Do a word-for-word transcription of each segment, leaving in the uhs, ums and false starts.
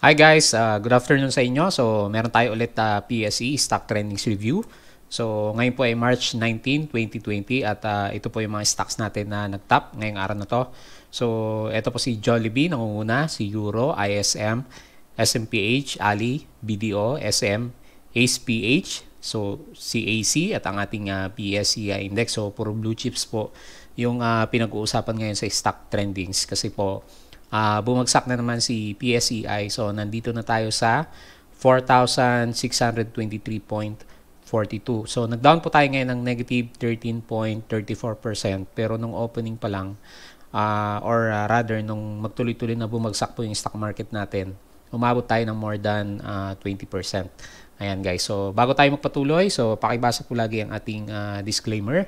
Hi guys, uh, good afternoon sa inyo. So, meron tayo ulit uh, P S E Stock Trendings Review. So, ngayon po ay March nineteenth, twenty twenty at uh, ito po yung mga stocks natin na nag-top ngayong araw na to. So, ito po si Jollibee, nangunguna, si Euro, I S M, S M P H, Ali, B D O, S M, A C E P H, so C A C at ang ating uh, P S E I index. So, puro blue chips po yung uh, pinag-uusapan ngayon sa stock trendings kasi po Uh, bumagsak na naman si P S E I. So, nandito na tayo sa four thousand six hundred twenty-three point four two. So, nag-down po tayo ngayon ng negative thirteen point three four percent. Pero nung opening pa lang, uh, or uh, rather, nung magtuloy-tuloy na bumagsak po yung stock market natin, umabot tayo ng more than uh, twenty percent. Ayan guys. So, bago tayo magpatuloy, so pakibasa po lagi ang ating uh, disclaimer.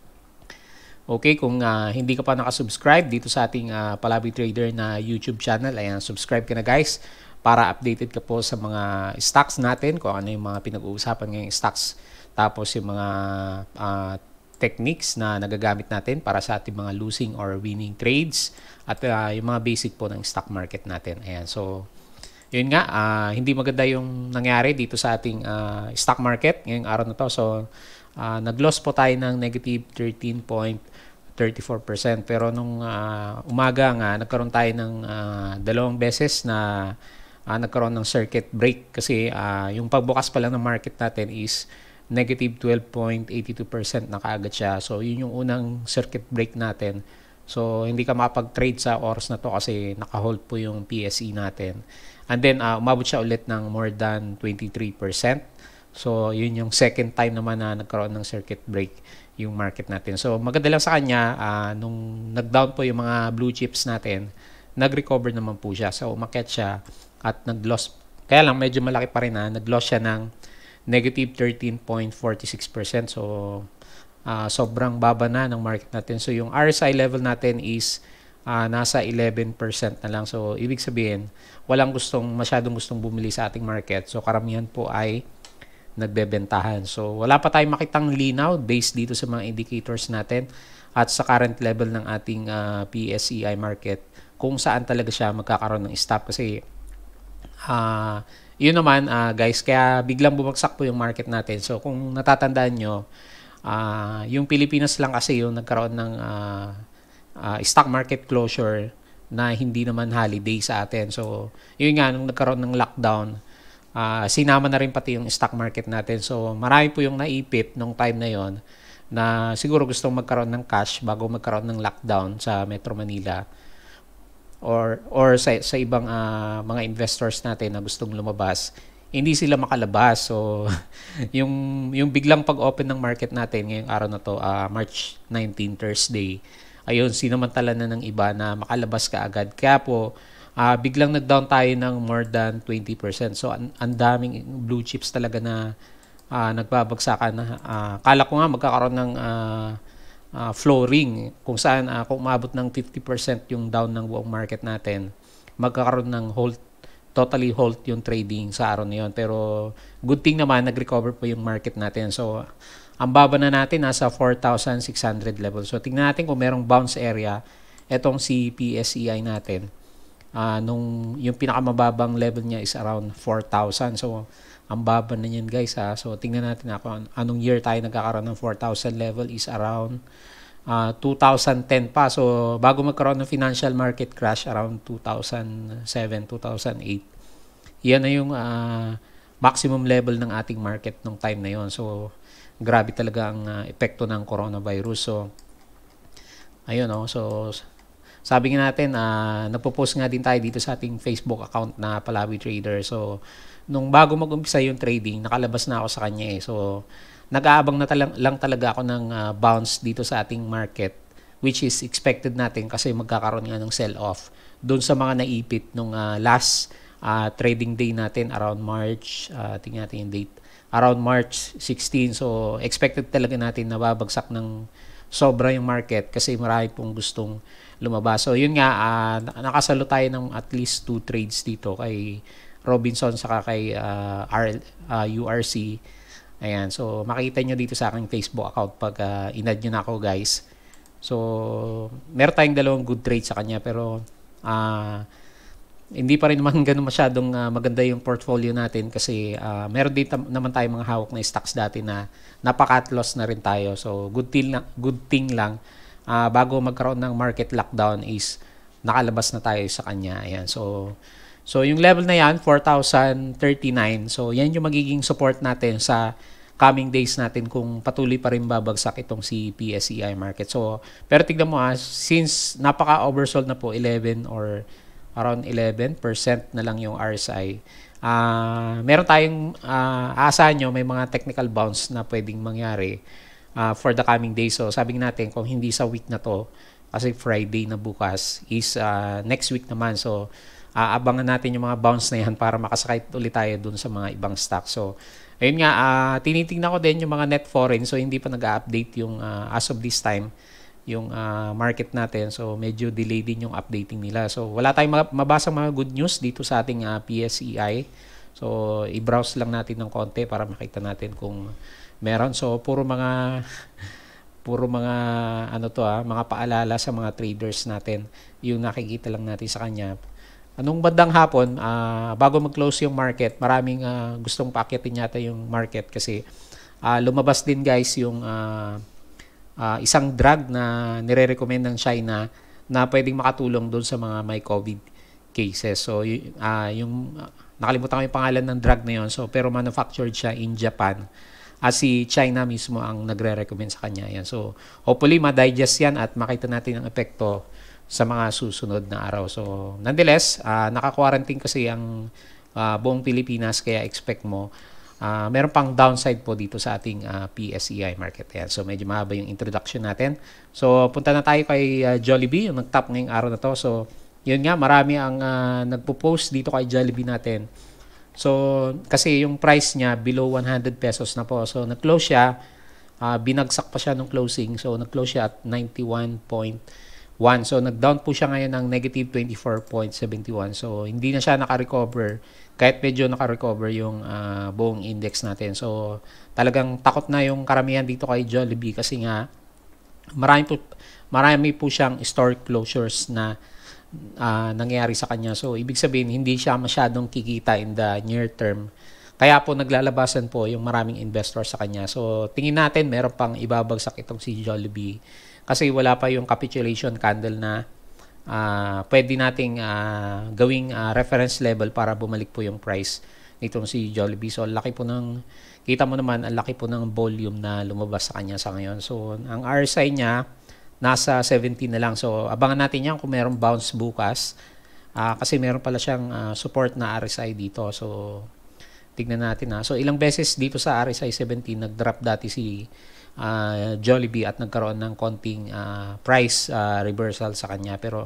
Okay, kung uh, hindi ka pa nakasubscribe dito sa ating uh, Palaboy Trader na YouTube channel, ayan, subscribe ka na guys para updated ka po sa mga stocks natin, kung ano yung mga pinag-uusapan ngayong stocks, tapos yung mga uh, techniques na nagagamit natin para sa ating mga losing or winning trades at uh, yung mga basic po ng stock market natin. Ayan, so yun nga, uh, hindi maganda yung nangyari dito sa ating uh, stock market ngayong araw na to. So, uh, nag-loss po tayo ng negative thirteen point three four percent. Pero nung uh, umaga nga, nagkaroon tayo ng uh, dalawang beses na uh, nagkaroon ng circuit break kasi uh, yung pagbukas pa lang ng market natin is negative twelve point eight two percent na kaagad siya. So, yun yung unang circuit break natin. So, hindi ka makapag-trade sa oras na to kasi naka-hold po yung P S E natin. And then, uh, umabot siya ulit ng more than twenty-three percent. So, yun yung second time naman na nagkaroon ng circuit break yung market natin. So, maganda lang sa kanya, uh, nung nag-down po yung mga blue chips natin, nag-recover naman po siya. So, umakyat siya at nag-loss. Kaya lang, medyo malaki pa rin na. Nag-loss siya ng negative thirteen point four six percent. So, uh, sobrang baba na ng market natin. So, yung R S I level natin is uh, nasa eleven percent na lang. So, ibig sabihin, walang gustong, masyadong gustong bumili sa ating market. So, karamihan po ay nagbebentahan. So, wala pa tayong makitang linaw based dito sa mga indicators natin at sa current level ng ating uh, P S E I market kung saan talaga siya magkakaroon ng stop kasi uh, yun naman uh, guys, kaya biglang bumagsak po yung market natin. So, kung natatandaan nyo, uh, yung Pilipinas lang kasi yung nagkaroon ng uh, uh, stock market closure na hindi naman holiday sa atin. So, yun nga, nung nagkaroon ng lockdown, Uh, sinama na rin pati yung stock market natin. So, marami po yung naipit nung time na yon na siguro gustong magkaroon ng cash bago magkaroon ng lockdown sa Metro Manila or or sa, sa ibang uh, mga investors natin na gustong lumabas. Hindi sila makalabas. So, yung, yung biglang pag-open ng market natin ngayong araw na to, uh, March nineteenth, Thursday, ayun, sinamantala na ng iba na makalabas ka agad. Kaya po, Uh, biglang nag-down tayo ng more than twenty percent. So, ang an daming blue chips talaga na uh, nagbabagsakan. Na, uh, kala ko nga magkakaroon ng uh, uh, flooring kung saan uh, kung umabot ng fifty percent yung down ng buong market natin, magkakaroon ng hold, totally halt yung trading sa araw na yun. Pero good thing naman, nag-recover po yung market natin. So, ang baba na natin nasa four thousand six hundred level. So, tingnan natin kung merong bounce area etong si P S E I natin. Uh, nung yung pinakamababang level niya is around four thousand. So, ang baba na yan guys ha. So, tingnan natin ako anong year tayo nagkakaroon ng four thousand level is around uh, two thousand ten pa. So, bago magkaroon ng financial market crash around two thousand seven, two thousand eight. Yan na yung uh, maximum level ng ating market nung time na yon. So, grabe talaga ang uh, epekto ng coronavirus. So, ayun oh. So, sabi nga natin, uh, nagpo-post nga din tayo dito sa ating Facebook account na Palaboy Trader. So, nung bago mag-umpisa yung trading, nakalabas na ako sa kanya eh. So, nag-aabang na talang, lang talaga ako ng uh, bounce dito sa ating market, which is expected natin kasi magkakaroon nga ng sell-off doon sa mga naipit nung uh, last uh, trading day natin around March, uh, tingnan natin yung date, around March sixteenth. So, expected talaga natin na babagsak ng sobra yung market kasi marami pong gustong lumabas. So, yun nga, uh, nakasalo tayo ng at least two trades dito kay Robinson saka kay uh, R, uh, U R C. Ayan. So, makita nyo dito sa aking Facebook account pag uh, inad nyo na ako guys. So, meron tayong dalawang good trades sa kanya pero uh, hindi pa rin naman ganun masyadong uh, maganda yung portfolio natin kasi uh, meron din tam- naman tayo mga hawak na stocks dati na napaka-at loss na rin tayo. So good thing lang, good thing lang uh, bago magkaroon ng market lockdown is nakalabas na tayo sa kanya. Ayan. So so yung level na yan four thousand thirty-nine. So yan yung magiging support natin sa coming days natin kung patuloy pa rin babagsak itong si P S E I market. So pero tignan mo ah, since napaka-oversold na po eleven or around eleven percent na lang yung R S I. Uh, meron tayong uh, aasahan nyo, may mga technical bounce na pwedeng mangyari uh, for the coming days. So sabi natin kung hindi sa week na to, kasi Friday na bukas is uh, next week naman. So uh, abangan natin yung mga bounce na yan para makasakay ulit tayo dun sa mga ibang stock. So ayun nga, uh, tinitingnan ko din yung mga net foreign. So hindi pa nag-update yung uh, as of this time yung uh, market natin. So medyo delay din yung updating nila. So wala tayong mabasang mga good news dito sa ating uh, P S E I. So i-browse lang natin ng konti para makita natin kung meron. So puro mga puro mga ano to ah, mga paalala sa mga traders natin. Yung nakikita lang natin sa kanya. Anong bandang hapon, uh, bago mag-close yung market, maraming uh, gustong paakyatin yata yung market kasi uh, lumabas din guys yung uh, Uh, isang drug na nire-recommend ng China na pwedeng makatulong doon sa mga may COVID cases. So, y- uh, yung, uh, nakalimutan ko yung pangalan ng drug na yun. So, pero manufactured siya in Japan. At si China mismo ang nagre-recommend sa kanya. Yan. So, hopefully, ma-digest yan at makita natin ang epekto sa mga susunod na araw. So, nonetheless, uh, naka-quarantine kasi ang uh, buong Pilipinas, kaya expect mo Uh, meron pang downside po dito sa ating uh, P S E I market. Yan. So medyo mahaba yung introduction natin. So punta na tayo kay uh, Jollibee, yung nag-top ngayong araw na to. So yun nga, marami ang uh, nagpo-post dito kay Jollibee natin. So kasi yung price niya below one hundred pesos na po. So nag-close siya, uh, binagsak pa siya nung closing. So nag-close siya at ninety-one point one. So nag-down po siya ngayon ng negative twenty-four point seven one. So hindi na siya naka-recover kahit medyo naka-recover yung uh, buong index natin. So talagang takot na yung karamihan dito kay Jollibee kasi nga marami po, marami po siyang store closures na uh, nangyayari sa kanya. So ibig sabihin hindi siya masyadong kikita in the near term. Kaya po naglalabasan po yung maraming investors sa kanya. So tingin natin meron pang ibabagsak itong si Jollibee kasi wala pa yung capitulation candle na uh, pwede nating uh, gawing uh, reference level para bumalik po yung price nitong si Jollibee. So laki po ng, kita mo naman, ang laki po ng volume na lumabas sa kanya sa ngayon. So ang R S I niya nasa seventeen na lang. So abangan natin yan kung merong bounce bukas uh, kasi meron pala siyang uh, support na R S I dito. So tignan natin ha. So ilang beses dito sa R S I seventeen nag-drop dati si Uh, Jollibee at nagkaroon ng konting uh, price uh, reversal sa kanya. Pero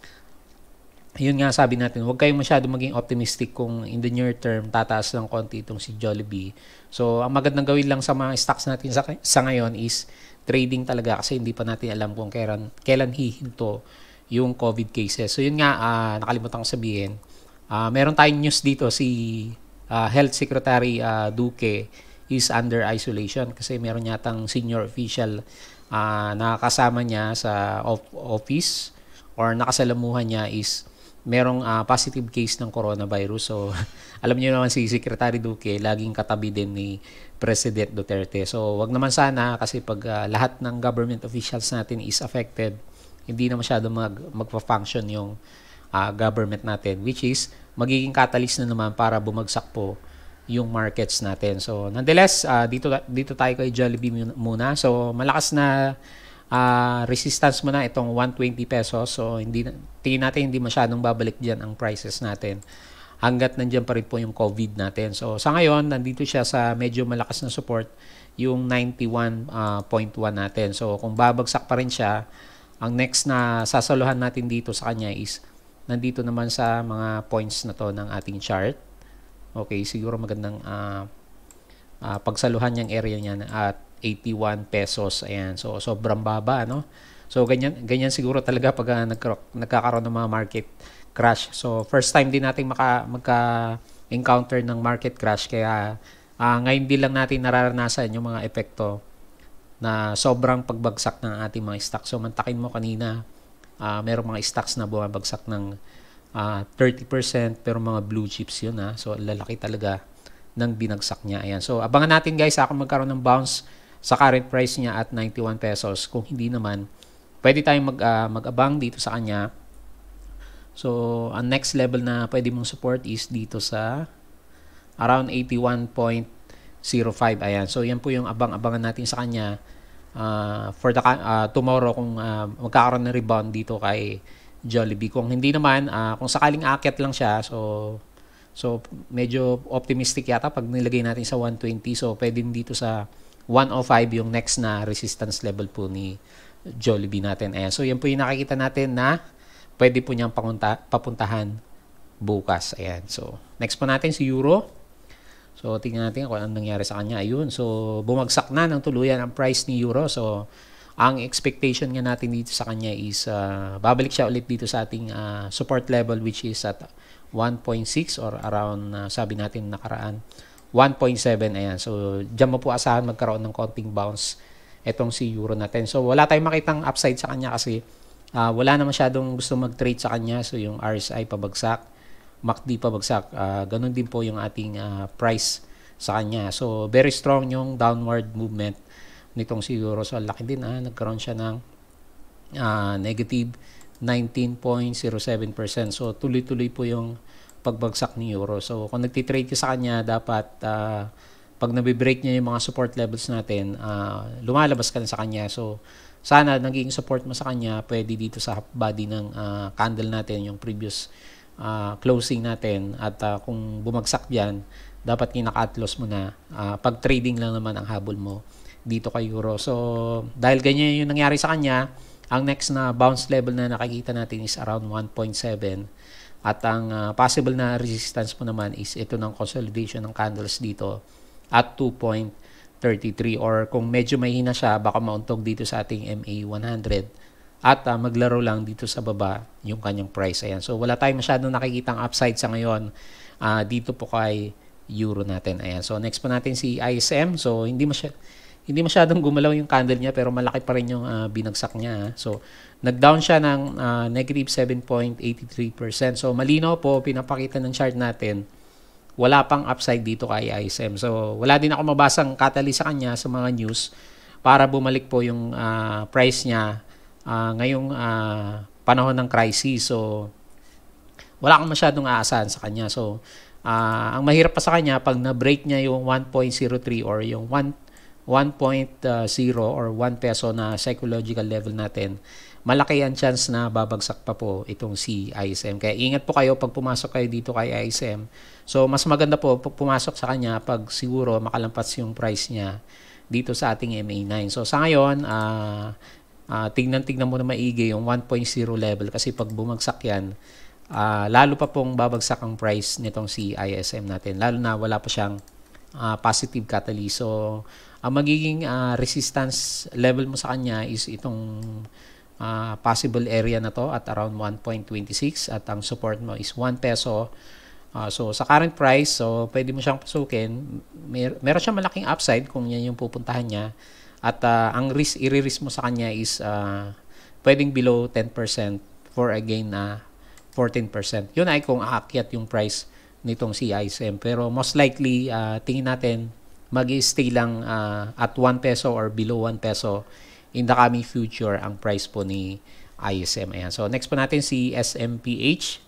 yun nga sabi natin, huwag kayong masyado maging optimistic kung in the near term tataas lang konti itong si Jollibee. So ang magandang gawin lang sa mga stocks natin sa, sa ngayon is trading talaga kasi hindi pa natin alam kung kailan, kailan hihinto yung COVID cases. So yun nga, uh, nakalimutan ko sabihin, uh, meron tayong news dito, si uh, Health Secretary uh, Duque is under isolation kasi meron yatang senior official uh, na kasama niya sa office or nakasalamuhan niya is merong uh, positive case ng coronavirus. So alam niyo naman si Secretary Duque laging katabi din ni President Duterte. So wag naman sana kasi pag uh, lahat ng government officials natin is affected, hindi na masyado mag magpa-function yung uh, government natin, which is magiging catalyst na naman para bumagsak po yung markets natin. So nonetheless, uh, dito dito tayo kay Jollibee muna. So malakas na uh, resistance mo na itong one hundred twenty pesos. So hindi tingin natin hindi masyadong babalik diyan ang prices natin hangga't nandiyan pa rin po yung COVID natin. So sa ngayon, nandito siya sa medyo malakas na support, yung ninety-one point one natin. So kung babagsak pa rin siya, ang next na sasaluhan natin dito sa kanya is nandito naman sa mga points na to ng ating chart. Okay, siguro magandang uh, uh, pagsaluhan yung area niya at eighty-one pesos. Ayan. So sobrang baba, no? So ganyan ganyan siguro talaga pag uh, nagkakaroon ng mga market crash. So first time din nating maka magka-encounter ng market crash kaya uh, ngayon din lang natin nararanasan yung mga epekto na sobrang pagbagsak ng ating mga stocks. So mantakin mo kanina, uh, merong mga stocks na bumabagsak ng uh, thirty percent, pero mga blue chips yun ha. So lalaki talaga ng binagsak niya. Ayan. So abangan natin guys kung magkaroon ng bounce sa current price niya at ninety-one pesos. Kung hindi naman, pwede tayong mag, uh, mag-abang dito sa kanya. So ang next level na pwede mong support is dito sa around eighty-one point zero five. Ayan. So yan po yung abang-abangan natin sa kanya uh, for the uh, tomorrow kung uh, magkakaroon ng rebound dito kay Jollibee. Kung hindi naman, uh, kung sakaling aakyat lang siya, so so medyo optimistic yata pag nilagay natin sa one twenty. So pwede dito sa one oh five yung next na resistance level po ni Jollibee natin. Ayan. So yan po yung nakikita natin na pwede po niyang papunta, papuntahan bukas. Ayan. So next po natin si Euro. So tingnan natin kung anong nangyari sa kanya. Ayun. So bumagsak na ng tuluyan ang price ni Euro. So ang expectation nga natin dito sa kanya is uh, babalik siya ulit dito sa ating uh, support level which is at one point six or around uh, sabi natin nakaraan one point seven. Ayan. So diyan mo po asahan magkaroon ng konting bounce etong si Euro natin. So wala tayong makitang upside sa kanya kasi uh, wala na masyadong gusto mag-trade sa kanya. So yung R S I pabagsak, M A C D pabagsak. Uh, ganun din po yung ating uh, price sa kanya. So very strong yung downward movement nitong si Euro. So laki din ah, nagkaroon siya ng uh, negative nineteen point zero seven percent. So tuloy-tuloy po yung pagbagsak ni Euro. So kung nagtitrade ka sa kanya, dapat uh, pag nabibreak niya yung mga support levels natin, uh, lumalabas ka na sa kanya. So sana naging support mo sa kanya, pwede dito sa body ng uh, candle natin, yung previous uh, closing natin. At uh, kung bumagsak diyan, dapat kinaka-cut loss mo na. Uh, pag trading lang naman ang habol mo dito kay Euro. So dahil ganyan yung nangyari sa kanya, ang next na bounce level na nakikita natin is around one point seven. At ang uh, possible na resistance mo naman is ito ng consolidation ng candles dito at two point three three, or kung medyo mahina siya, baka mauntog dito sa ating M A one hundred at uh, maglaro lang dito sa baba yung kanyang price. Ayan. So wala tayong masyadong nakikitang upside sa ngayon uh, dito po kay Euro natin. Ayan. So next po natin si I S M. So hindi masya hindi masyadong gumalaw yung candle niya pero malaki pa rin yung uh, binagsak niya. So nag-down siya ng uh, negative seven point eight three percent. So malinaw po, pinapakita ng chart natin, wala pang upside dito kay I S M. So wala din ako mabasang catalyst sa kanya sa mga news para bumalik po yung uh, price niya uh, ngayong uh, panahon ng crisis. So wala akong masyadong aasahan sa kanya. So uh, ang mahirap pa sa kanya pag na-break niya yung one point zero three or yung one point zero or one peso na psychological level natin, malaki ang chance na babagsak pa po itong si I S M. Kaya ingat po kayo pag pumasok kayo dito kay I S M. So mas maganda po pag pumasok sa kanya pag siguro makalampas yung price niya dito sa ating M A nine. So sa ngayon, uh, uh, tingnan-tingnan mo na maigi yung one point zero level kasi pag bumagsak yan, uh, lalo pa pong babagsak ang price nitong si I S M natin. Lalo na wala pa siyang uh, positive catalyst. So ang magiging uh, resistance level mo sa kanya is itong uh, possible area na to at around one point two six at ang support mo is one peso. Uh, so sa current price, so pwede mo siyang pasukin. Mer meron siyang malaking upside kung yan yung pupuntahan niya. At uh, ang risk, i-risk mo sa kanya is uh, pwedeng below ten percent for a gain na fourteen percent. Yun ay kung aakyat yung price nitong si I S M. Pero most likely, uh, tingin natin mag-stay lang uh, at one peso or below one peso in the coming future ang price po ni I S M. Ayan. So next po natin si S M P H.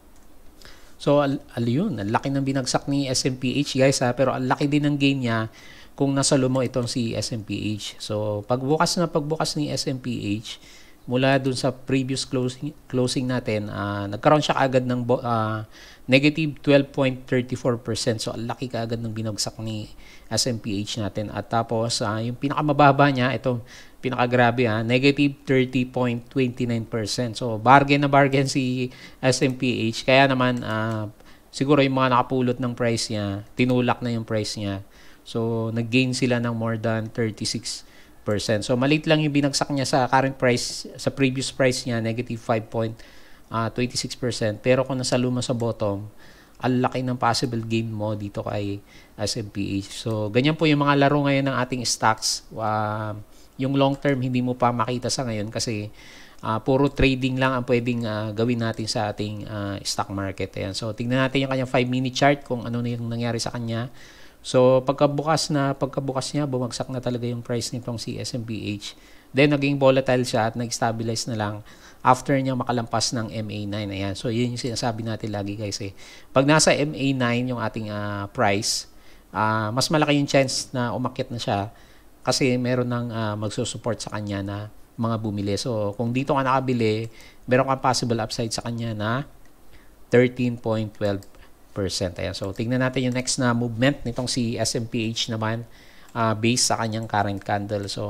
So al, al yun, ang laki ng binagsak ni S M P H guys ha, pero ang laki din ng gain niya kung nasa lumo itong si S M P H. So pagbukas na pagbukas ni S M P H mula dun sa previous closing closing natin, uh, nagkaroon siya agad ng uh, negative twelve point three four percent. So ang laki kaagad ng binagsak ni S M P H natin. At tapos uh, yung pinakamababa niya, ito pinakagrabe ha, negative thirty point two nine percent. So bargain na bargain si S M P H. Kaya naman uh, siguro yung mga nakapulot ng price niya, tinulak na yung price niya. So nag-gain sila ng more than thirty-six percent. So maliit lang yung binagsak niya sa current price, sa previous price niya, negative five point two six percent. Pero kung nasa luma sa bottom, ang laki ng possible gain mo dito kay S M P H. So ganyan po yung mga laro ngayon ng ating stocks. Uh, yung long term hindi mo pa makita sa ngayon kasi uh, puro trading lang ang pwedeng uh, gawin natin sa ating uh, stock market. Ayan. So, tingnan natin yung kanyang five minute chart kung ano na yung nangyari sa kanya. So, pagkabukas na, pagkabukas niya, bumagsak na talaga yung price nitong si S M P H. Then, naging volatile siya at nag-stabilize na lang after niya makalampas ng M A nine. Ayan. So, yun yung sinasabi natin lagi guys eh. Pag nasa M A nine yung ating uh, price, uh, mas malaki yung chance na umakyat na siya kasi meron ng uh, magsusupport sa kanya na mga bumili. So, kung dito ka nakabili, meron kang possible upside sa kanya na thirteen point one two percent. Ayan. So, tingnan natin yung next na movement nitong si S M P H naman uh, based sa kanyang current candle. So,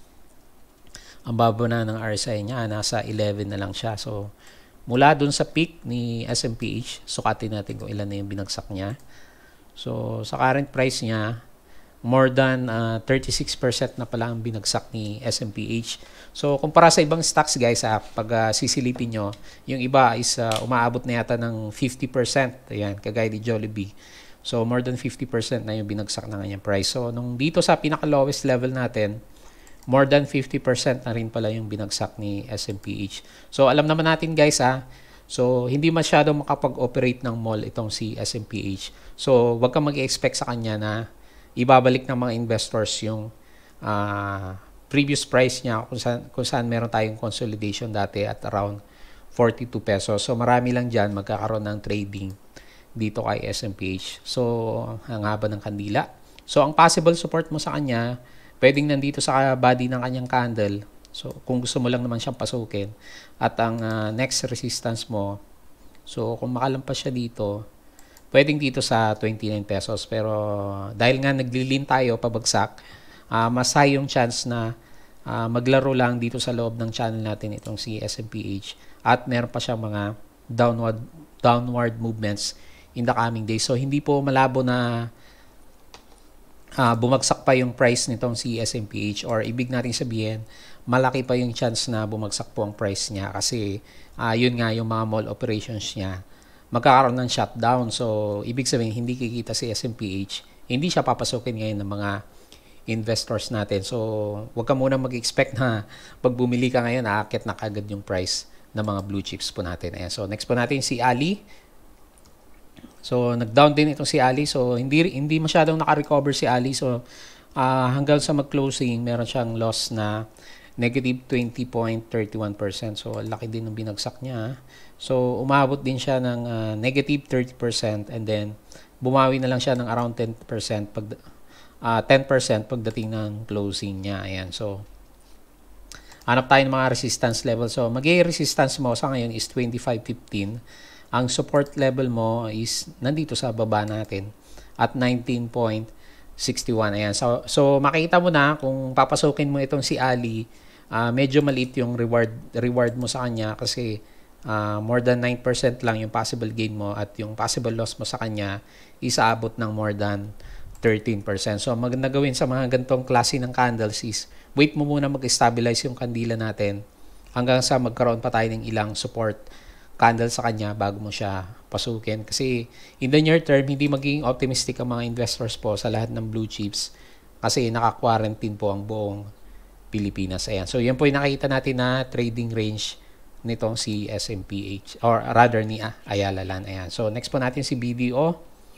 ang baba na ng R S I niya, nasa eleven na lang siya. So, mula dun sa peak ni S M P H, sukatin natin kung ilan na yung binagsak niya. So, sa current price niya, more than uh, thirty-six percent na pala ang binagsak ni S M P H. So, kumpara sa ibang stocks guys, ha, pag uh, sisilipin nyo, yung iba is uh, umaabot na yata ng fifty percent. Ayan, kagaya ni Jollibee. So, more than fifty percent na yung binagsak na kanyang price. So, nung dito sa pinaka-lowest level natin, more than fifty percent na rin pala yung binagsak ni S M P H. So, alam naman natin guys ha, so hindi masyadong makapag-operate ng mall itong si S M P H. So, wag kang mag-expect sa kanya na ibabalik ng mga investors yung uh, previous price niya kung saan, kung saan meron tayong consolidation dati at around forty-two pesos. So, marami lang dyan magkakaroon ng trading dito kay S M P H. So, ang haba ng kandila. So, ang possible support mo sa kanya, pwedeng nandito sa body ng kanyang candle. So, kung gusto mo lang naman siyang pasukin. At ang uh, next resistance mo, so kung makalampas siya dito, pwedeng dito sa twenty-nine pesos. Pero dahil nga naglilin tayo pabagsak, uh, mas high yung chance na uh, maglaro lang dito sa loob ng channel natin itong si S M P H. At meron pa siyang mga downward, downward movements in the coming days. So, hindi po malabo na Uh, bumagsak pa yung price nitong si S M P H, or ibig natin sabihin malaki pa yung chance na bumagsak po ang price niya kasi uh, yun nga yung mga mall operations niya magkakaroon ng shutdown. So ibig sabihin hindi kikita si S M P H, hindi siya papasukin ngayon ng mga investors natin. So wag ka muna mag-expect na pag bumili ka ngayon aakyat na kagad yung price ng mga blue chips po natin. Ayan. So next po natin si Ali. So, nag-down din itong si Ali. So, hindi hindi masyadong naka-recover si Ali. So, uh, hanggang sa mag-closing, meron siyang loss na negative twenty point three one percent. So, laki din ng binagsak niya. So, umabot din siya ng uh, negative thirty percent and then bumawi na lang siya ng around ten percent pag uh, ten percent pagdating ng closing niya. Ayan. So, hanap tayo ng mga resistance level. So, magiging resistance mo sa ngayon is twenty-five fifteen. Ang support level mo is nandito sa baba natin at nineteen point six one. Ayan. So, so makita mo na kung papasukin mo itong si Ali, uh, medyo maliit yung reward, reward mo sa kanya kasi uh, more than nine percent lang yung possible gain mo at yung possible loss mo sa kanya is aabot ng more than thirteen percent. So, maganda gawin sa mga gantong klase ng candles is wait mo muna mag-stabilize yung kandila natin hanggang sa magkaroon pa tayo ng ilang support candle sa kanya bago mo siya pasukin. Kasi in the near term, hindi magiging optimistic ang mga investors po sa lahat ng blue chips kasi naka-quarantine po ang buong Pilipinas. Ayan. So, yan po yung nakita natin na trading range nitong si S M P H or rather ni ah, Ayala Land. Ayan. So, next po natin si B D O.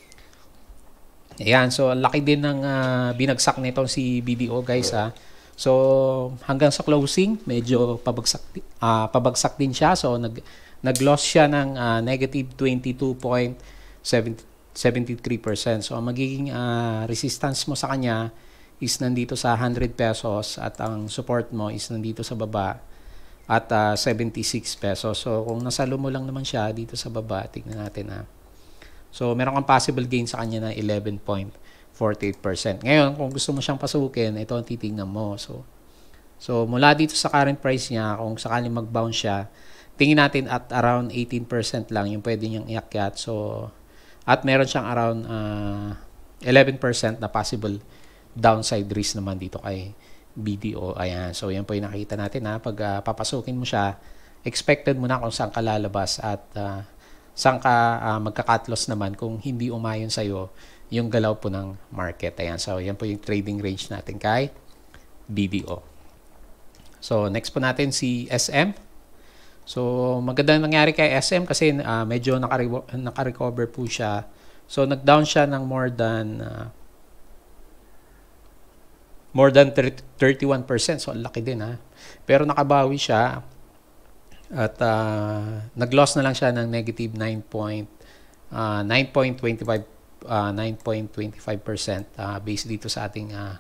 Ayan. So, laki din ng uh, binagsak nitong si B D O guys ha. So, hanggang sa closing, medyo pabagsak, uh, pabagsak din siya. So, nag Nag-loss siya ng uh, negative twenty-two point seven three percent. So, ang magiging uh, resistance mo sa kanya is nandito sa one hundred pesos at ang support mo is nandito sa baba at uh, seventy-six pesos. So, kung nasalo mo lang naman siya dito sa baba, tignan natin ha. So, meron kang possible gain sa kanya na eleven point four eight percent. Ngayon, kung gusto mo siyang pasukin, ito ang titignan mo. So, so mula dito sa current price niya, kung sakaling mag-bounce siya, tingin natin at around eighteen percent lang yung pwede niyang iakyat. So, at meron siyang around uh, eleven percent na possible downside risk naman dito kay B D O. Ayan. So, yan po yung nakita natin ha. Pag uh, papasukin mo siya, expected mo na kung saan ka lalabas at uh, saan ka uh, magka-cut loss naman kung hindi umayon sa'yo yung galaw po ng market. Ayan. So, yan po yung trading range natin kay B D O. So, next po natin si S M. So, magandang nangyari kay S M kasi uh, medyo nakareco- nakarecover po siya. So, nag-down siya ng more than uh, more than thirty-one percent. So, ang laki din ha. Pero nakabawi siya at uh, nag-loss na lang siya ng negative nine point two five uh, nine point two five percent uh, based dito sa ating uh,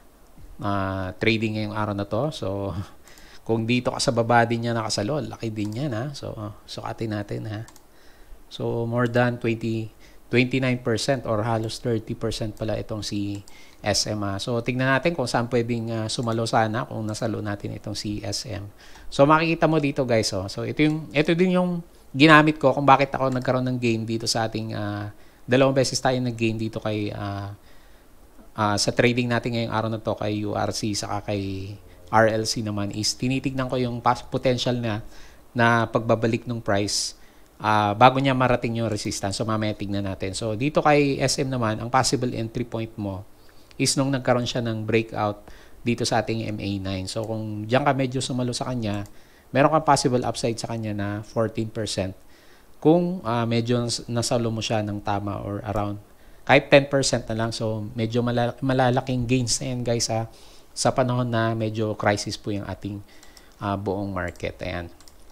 uh, trading ngayong araw na to. So, kung dito ka sa baba din niya nakasalo, laki din yan ha. So, uh, sukatin natin ha. So, more than twenty, twenty-nine percent or halos thirty percent pala itong si S M ha. So, tingnan natin kung saan pwedeng uh, sumalo sana kung nasalo natin itong si S M. So, makikita mo dito guys. Oh. So, ito, yung, ito din yung ginamit ko kung bakit ako nagkaroon ng gain dito sa ating uh, dalawang beses tayo nag-gain dito kay uh, uh, sa trading natin ngayong araw na to kay U R C saka kay R L C naman is tinitignan ko yung potential na na pagbabalik ng price uh, bago niya marating yung resistance. So mamaya tignan natin. So dito kay S M naman, ang possible entry point mo is nung nagkaroon siya ng breakout dito sa ating M A nine. So kung diyan ka medyo sumalo sa kanya, meron kang possible upside sa kanya na fourteen percent. Kung uh, medyo nasalo mo siya ng tama or around kahit ten percent na lang. So medyo malal- malalaking gains na yan guys ha. Sa panahon na medyo crisis po yung ating uh, buong market. Ayan.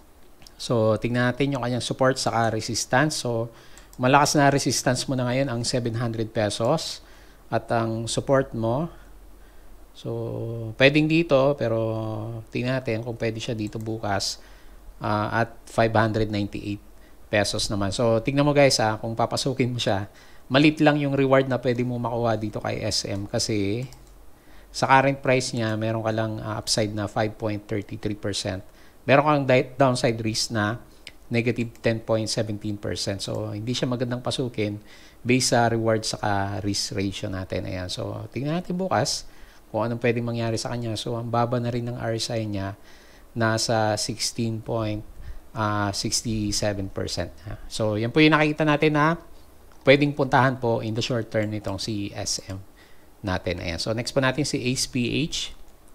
So, tingnan natin yung kanyang support saka resistance. So, malakas na resistance mo na ngayon ang seven hundred pesos. At ang support mo, so, pwedeng dito, pero tingnan natin kung pwede siya dito bukas uh, at five hundred ninety-eight pesos naman. So, tingnan mo guys ha, kung papasukin mo siya, malit lang yung reward na pwede mo makuha dito kay S M kasi sa current price niya, meron ka lang uh, upside na five point three three percent. Meron kang downside risk na negative ten point one seven percent. So, hindi siya magandang pasukin based sa reward sa risk ratio natin. Ayan. So, tingnan natin bukas kung anong pwedeng mangyari sa kanya. So, ang baba na rin ng R S I niya nasa sixteen point six seven percent. So, yan po yung nakikita natin na pwedeng puntahan po in the short term nitong si S M natin. Ayan. So, next po natin si A C E P H.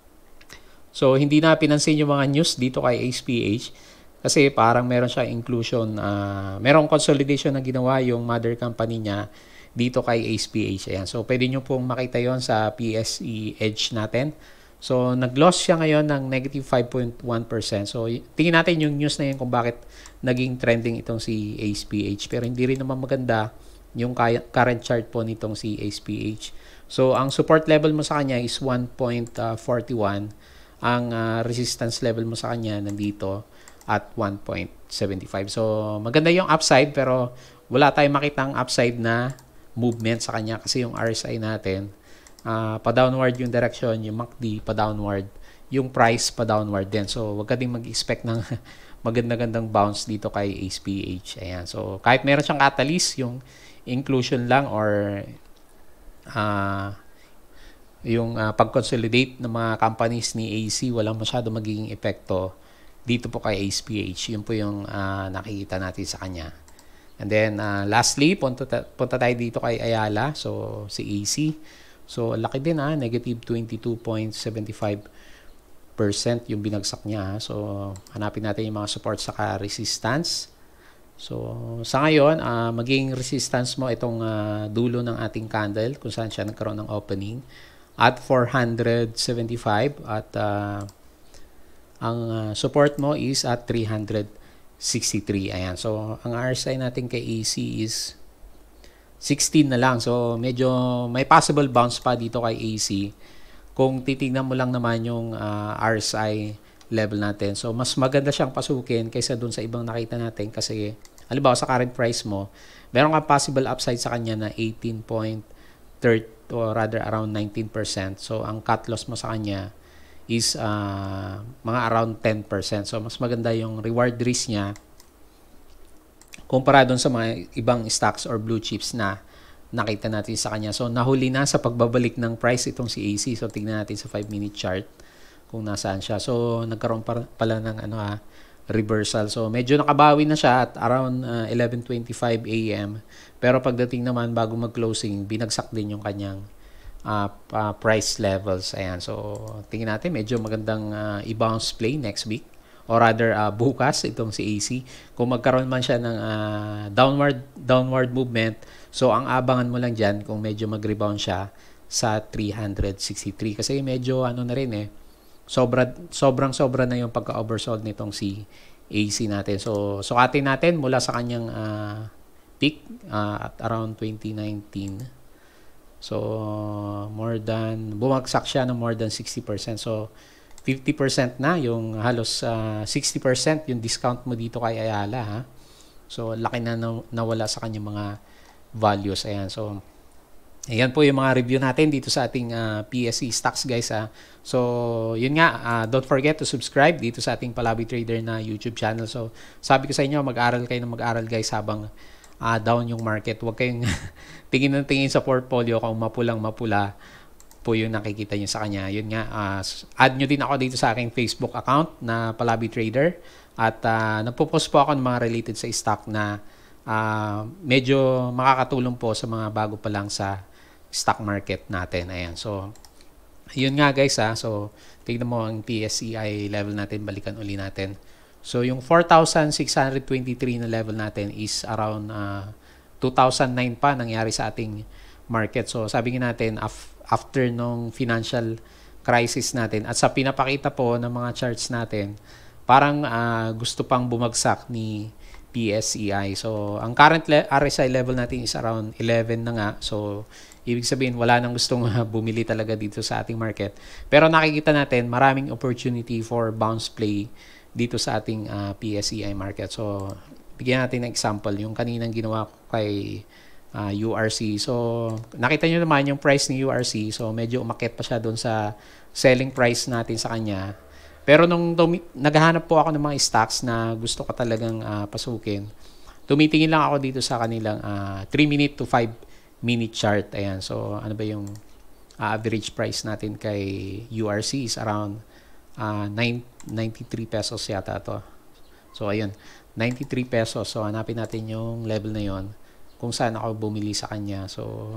So, hindi na pinansin yung mga news dito kay A C E P H kasi parang meron siya inclusion, uh, merong consolidation na ginawa yung mother company niya dito kay A C E P H. Ayan. So, pwede nyo pong makita yon sa P S E edge natin. So, nag-loss siya ngayon ng negative five point one percent. So, tingin natin yung news na yun kung bakit naging trending itong si A C E P H. Pero hindi rin naman maganda yung current chart po nitong si A C E P H. So, ang support level mo sa kanya is one point four one. Ang uh, resistance level mo sa kanya nandito at one point seven five. So, maganda yung upside pero wala tayong makitang upside na movement sa kanya kasi yung R S I natin, uh, pa-downward yung direction, yung M A C D pa-downward, yung price pa-downward din. So, wag ka din mag-expect ng maganda-gandang bounce dito kay A C E P H. Ayan. So, kahit meron siyang catalyst, yung inclusion lang or Uh, yung uh, pag-consolidate ng mga companies ni A C, walang masyado magiging epekto dito po kay A C E P H. Yun po yung uh, nakikita natin sa kanya. And then, uh, lastly, punta, punta tayo dito kay Ayala. So, si A C. So, laki din ha, negative twenty-two point seven five percent yung binagsak niya. Ha? So, hanapin natin yung mga support saka resistance. So, sa ngayon, uh, maging resistance mo itong uh, dulo ng ating candle kung saan siya nagkaroon ng opening at four hundred seventy-five at uh, ang uh, support mo is at three hundred sixty-three. Ayan. So, ang R S I natin kay A C is sixteen na lang. So, medyo may possible bounce pa dito kay A C kung titignan mo lang naman yung uh, R S I level natin. So, mas maganda siyang pasukin kaysa dun sa ibang nakita natin kasi halimbawa sa current price mo, meron ka possible upside sa kanya na eighteen point three or rather around nineteen percent. So, ang cut loss mo sa kanya is uh, mga around ten percent. So, mas maganda yung reward risk niya kumpara dun sa mga ibang stocks or blue chips na nakita natin sa kanya. So, nahuli na sa pagbabalik ng price itong si A C. So, tignan natin sa five minute chart kung nasaan siya. So, nagkaroon pa, pala ng ano ha, reversal. So, medyo nakabawi na siya at around uh, eleven twenty-five a m Pero pagdating naman bago mag-closing, binagsak din yung kanyang uh, uh, price levels. Ayan. So, tingnan natin. Medyo magandang uh, i-bounce play next week or rather uh, bukas itong si A C. Kung magkaroon man siya ng uh, downward downward movement, so ang abangan mo lang diyan kung medyo mag-rebound siya sa three sixty-three kasi medyo ano na rin eh. Sobra sobrang sobra na yung pagka-oversold nitong si A C natin. So sukatin natin mula sa kanyang uh, peak uh, at around twenty nineteen. So more than bumagsak siya ng more than sixty percent. So fifty percent na yung halos uh, sixty percent yung discount mo dito kay Ayala ha. So laki na nawala sa kanyang mga values. Ayan. So ayan po yung mga review natin dito sa ating uh, P S E stocks guys ha. So yun nga, uh, don't forget to subscribe dito sa ating Palaboy Trader na YouTube channel. So sabi ko sa inyo, mag-aral kayo ng mag-aral guys habang uh, down yung market. Huwag kayong tingin ng tingin sa portfolio kung mapulang mapula po yung nakikita nyo sa kanya. Yun nga, uh, add nyo din ako dito sa aking Facebook account na Palaboy Trader at uh, nagpo-post po ako ng mga related sa stock na uh, medyo makakatulong po sa mga bago pa lang sa stock market natin. Ayan. So, yun nga guys ha. So, tignan mo ang P S E I level natin. Balikan uli natin. So, yung four thousand six hundred twenty-three na level natin is around uh, two thousand nine pa nangyari sa ating market. So, sabi nga natin, af after nung financial crisis natin at sa pinapakita po ng mga charts natin, parang uh, gusto pang bumagsak ni P S E I. So, ang current R S I level natin is around eleven na nga. So, ibig sabihin, wala nang gustong uh, bumili talaga dito sa ating market. Pero nakikita natin, maraming opportunity for bounce play dito sa ating uh, P S E I market. So, bigyan natin ng example. Yung kaninang ginawa ko kay uh, U R C. So, nakita nyo naman yung price ni U R C. So, medyo umakyat pa siya doon sa selling price natin sa kanya. Pero nung naghahanap po ako ng mga stocks na gusto ko talagang uh, pasukin, tumitingin lang ako dito sa kanilang uh, three minute to five minute chart. Ayan. So, ano ba yung uh, average price natin kay U R C is around uh, ninety-three pesos yata to. So, ayun. ninety-three pesos. So, hanapin natin yung level na yon kung saan ako bumili sa kanya. So,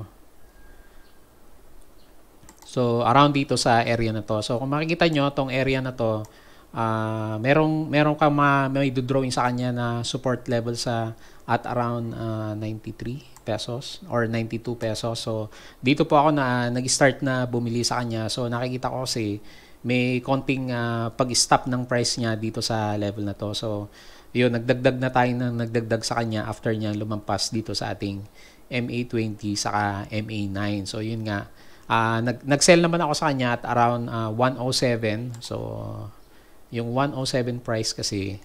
so around dito sa area na to. So, kung makikita nyo, tong area na to, uh, merong, merong ka ma, may drawing sa kanya na support level sa at around uh, ninety-three pesos or ninety-two pesos. So, dito po ako na nag-start na bumili sa kanya. So, nakikita ko kasi may konting uh, pag-stop ng price niya dito sa level na to. So, yun, nagdagdag na tayo ng nagdagdag sa kanya after niya lumampas dito sa ating M A twenty saka M A nine. So, yun nga. Uh, nag, nag-sell naman ako sa kanya at around uh, one oh seven. So, yung one oh seven price kasi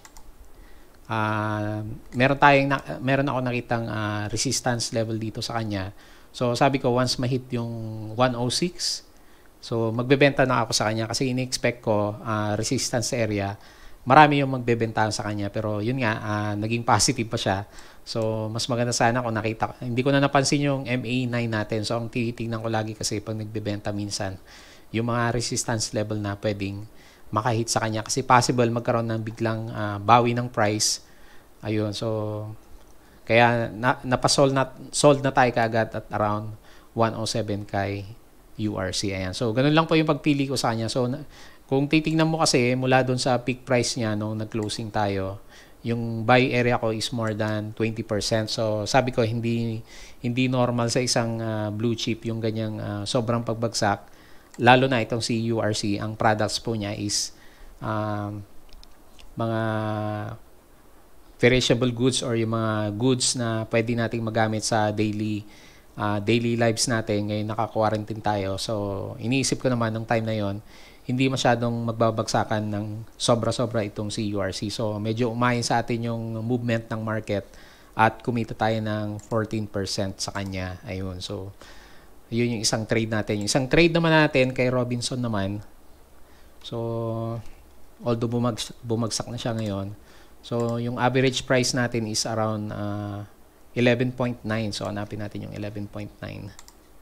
Uh, meron tayong na, meron ako nakitang uh, resistance level dito sa kanya. So sabi ko once ma-hit yung one oh six, so magbebenta na ako sa kanya kasi ini-expect ko uh, resistance area. Marami yung magbebentahan sa kanya pero yun nga uh, naging positive pa siya. So mas maganda sana kung nakita. Hindi ko na napansin yung M A nine natin. So ang tinitingnan ko lagi kasi pag nagbebenta minsan yung mga resistance level na pwedeng makahit sa kanya kasi possible magkaroon ng biglang uh, bawi ng price. Ayun, so kaya na, napasold na sold na tayo kaagad at around one oh seven kay U R C. Ayan. So ganun lang po yung pagpili ko sa kanya. So na, kung titingnan mo kasi mula doon sa peak price niya nung nag-closing tayo, yung buy area ko is more than twenty percent. So sabi ko hindi hindi normal sa isang uh, blue chip yung ganyang uh, sobrang pagbagsak. Lalo na itong si U R C, ang products po niya is um, mga perishable goods or yung mga goods na pwede nating magamit sa daily uh, daily lives natin. Ngayon naka-quarantine tayo. So, iniisip ko naman nung time na yon hindi masyadong magbabagsakan ng sobra-sobra itong si U R C. So, medyo umayin sa atin yung movement ng market at kumita tayo ng fourteen percent sa kanya. Ayun. So, yun yung isang trade natin. Yung isang trade naman natin kay Robinson naman. So, although bumagsak, bumagsak na siya ngayon. So, yung average price natin is around uh, eleven point nine. So, hanapin natin yung eleven point nine.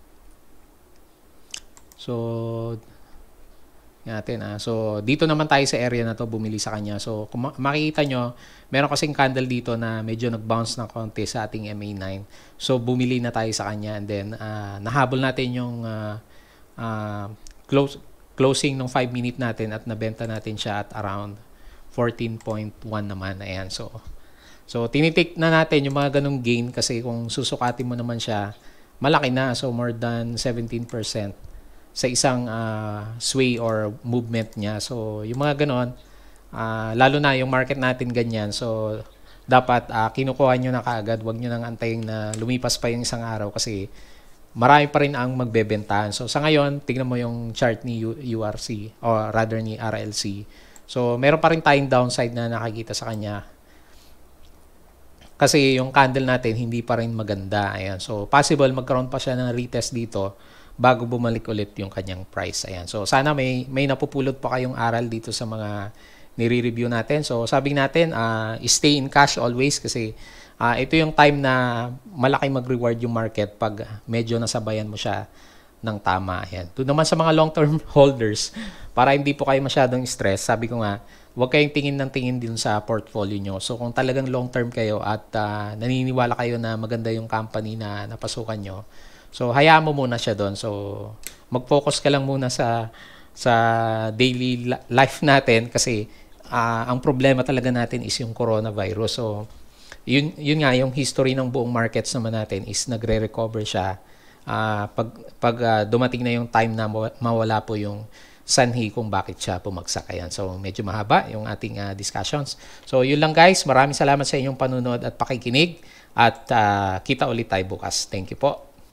So, natin ah. So, dito naman tayo sa area na to bumili sa kanya. So, kung makikita nyo, meron kasing candle dito na medyo nag-bounce ng konti sa ating M A nine. So, bumili na tayo sa kanya and then uh, nahabol natin yung uh, uh, close, closing ng five minute natin at nabenta natin siya at around fourteen point one naman. Ayan, so So, tinitik na natin yung mga ganong gain kasi kung susukatin mo naman siya, malaki na. So, more than seventeen percent sa isang uh, sway or movement niya. So, yung mga ganon, uh, lalo na yung market natin ganyan. So, dapat uh, kinukuha nyo na kaagad. Huwag nyo nang antayin na lumipas pa yung isang araw kasi marami pa rin ang magbebentahan. So, sa ngayon, tignan mo yung chart ni U R C or rather ni R L C. So, meron pa rin tayong downside na nakikita sa kanya. Kasi yung candle natin hindi pa rin maganda. Ayan. So, possible magkaroon pa siya ng retest dito bago bumalik ulit yung kanyang price. Ayan. So, sana may, may napupulot pa kayong aral dito sa mga nire-review natin. So, sabi natin, uh, stay in cash always kasi uh, ito yung time na malaki mag-reward yung market pag medyo nasabayan mo siya ng tama. Ayan. Doon naman sa mga long-term holders, para hindi po kayo masyadong stress, sabi ko nga, huwag kayong tingin ng tingin din sa portfolio nyo. So, kung talagang long-term kayo at uh, naniniwala kayo na maganda yung company na napasukan nyo, so, hayaan mo muna siya doon. So, mag-focus ka lang muna sa sa daily life natin kasi uh, ang problema talaga natin is yung coronavirus. So, yun, yun nga, yung history ng buong markets naman natin is nagre-recover siya. Uh, pag pag uh, dumating na yung time na mawala po yung sanhi kung bakit siya pumagsak. Ayan. So, medyo mahaba yung ating uh, discussions. So, yun lang guys. Maraming salamat sa inyong panunod at pakikinig. At uh, kita ulit tayo bukas. Thank you po.